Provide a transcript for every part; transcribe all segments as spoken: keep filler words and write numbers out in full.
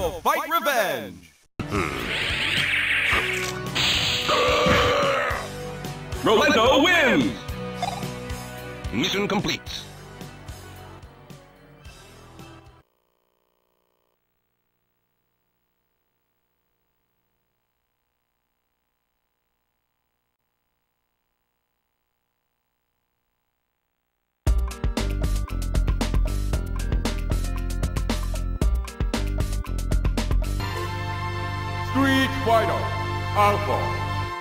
Rolento, fight revenge! Rolento wins! Mission complete. Street Fighter Alpha.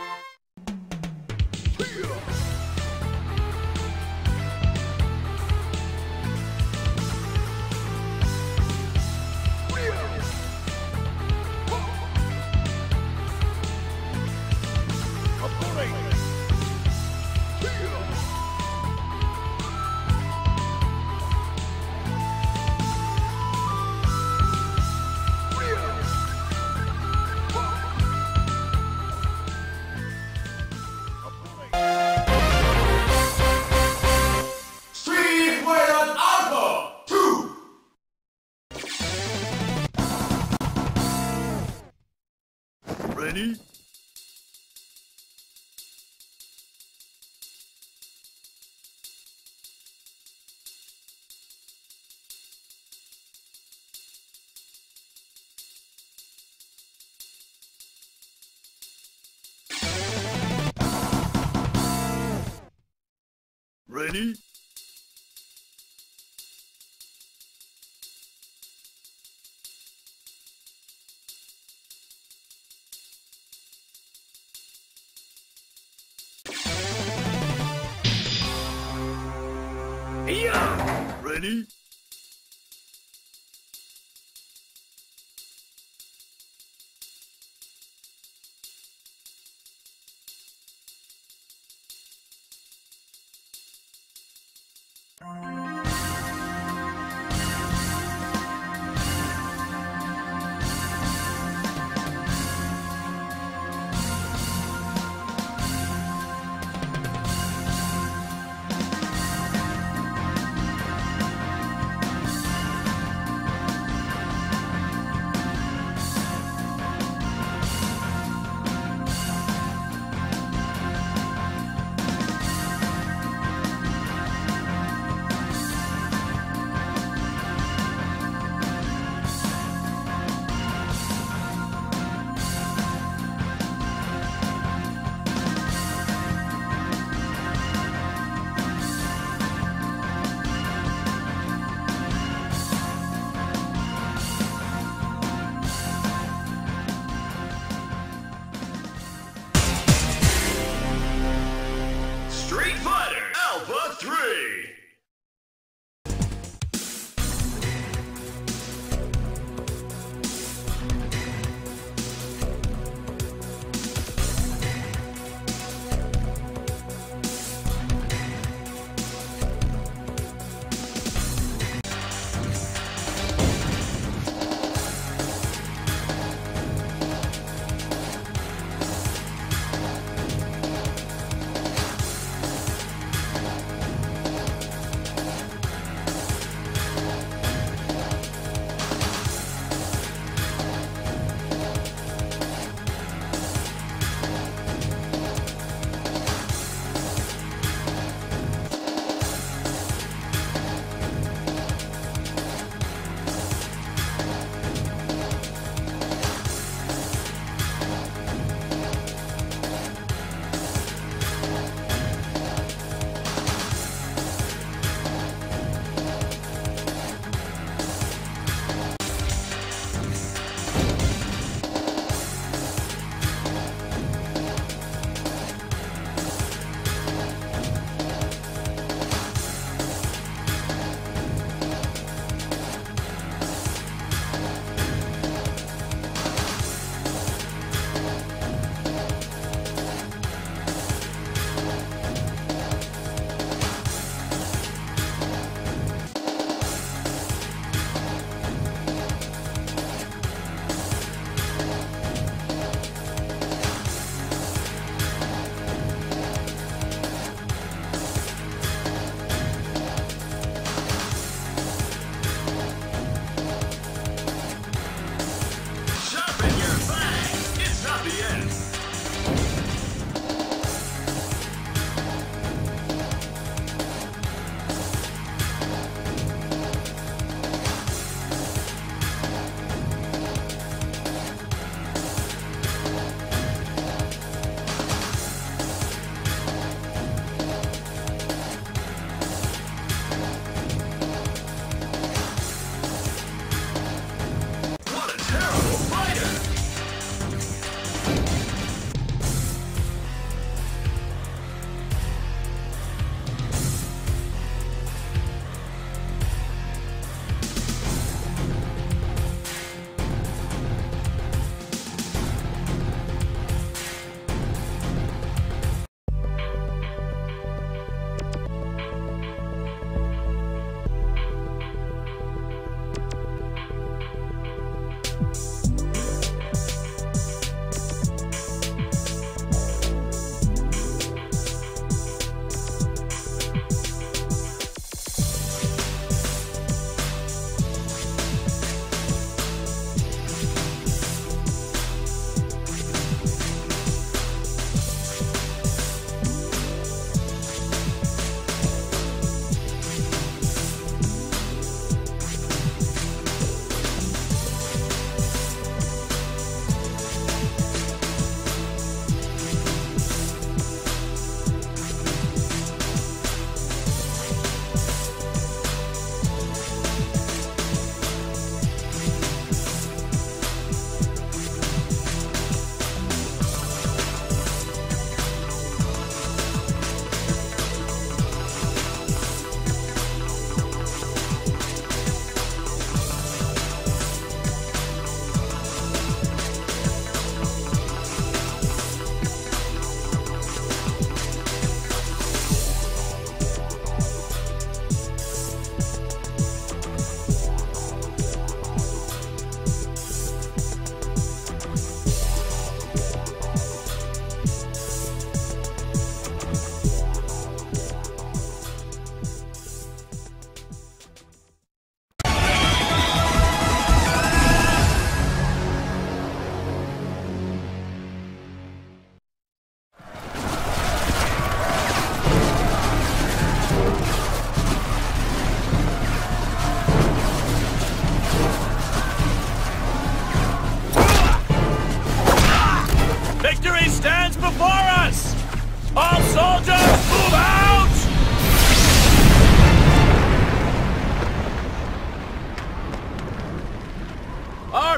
Ready? Ready? Yeah. Ready?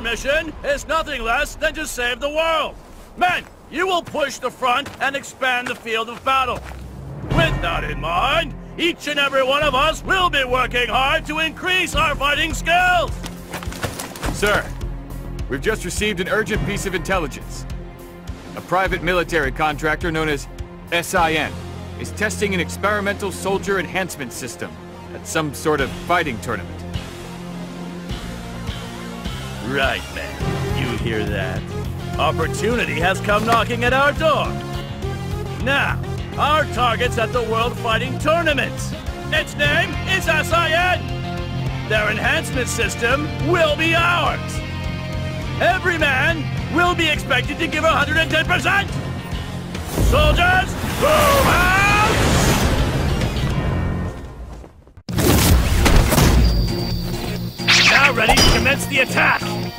mission is nothing less than to save the world. Men, you will push the front and expand the field of battle. With that in mind, each and every one of us will be working hard to increase our fighting skills. Sir, we've just received an urgent piece of intelligence. A private military contractor known as S I N is testing an experimental soldier enhancement system at some sort of fighting tournament. Right, man. You hear that? Opportunity has come knocking at our door. Now, our target's at the World Fighting Tournament. Its name is S I N. Their enhancement system will be ours. Every man will be expected to give one hundred ten percent. Soldiers, move out! Now ready to commence the attack.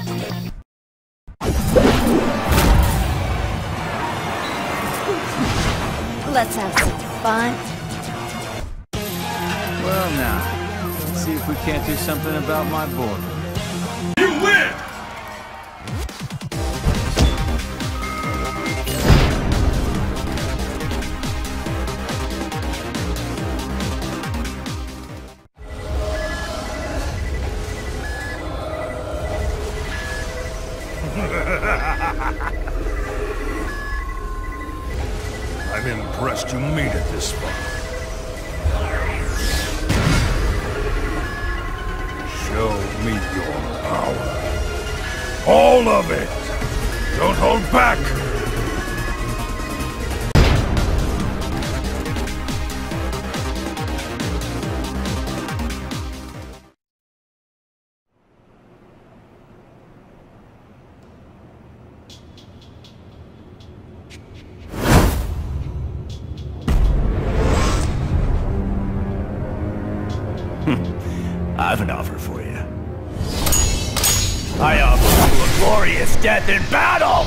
Let's have some fun. Well now, let's see if we can't do something about my board. You win! I'm impressed you made it this far. Show me your power. All of it! Don't hold back! I have an offer for you. I offer you a glorious death in battle!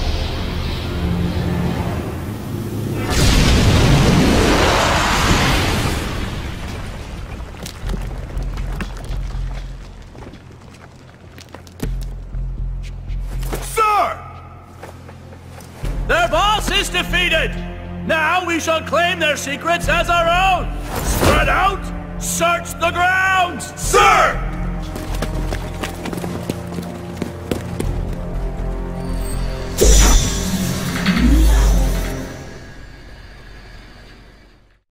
Sir! Their boss is defeated! Now we shall claim their secrets as our own! Spread out! Search the grounds!